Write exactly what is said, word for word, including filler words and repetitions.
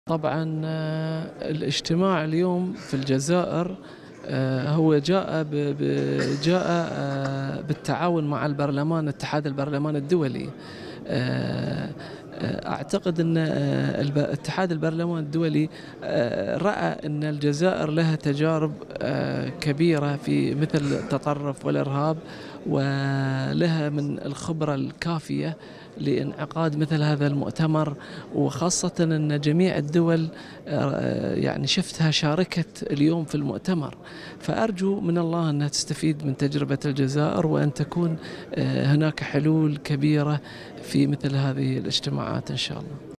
طبعًا آه، الاجتماع اليوم في الجزائر آآ هو جاء ب ب جاء آآ بالتعاون مع البرلمان اتحاد البرلمان الدولي. آآ أعتقد أن آآ الب اتحاد البرلمان الدولي آآ رأى أن الجزائر لها تجارب آآ كبيرة في مثل التطرف والإرهاب، ولها من الخبرة الكافية لإنعقاد مثل هذا المؤتمر، وخاصةً أن جميع الدول آآ يعني شفتها شاركت اليوم في المؤتمر، فأرجو من الله أنها تستفيد من تجربة الجزائر، وأن تكون آآ هناك حلول كبيرة في مثل هذه الاجتماعات إن شاء الله.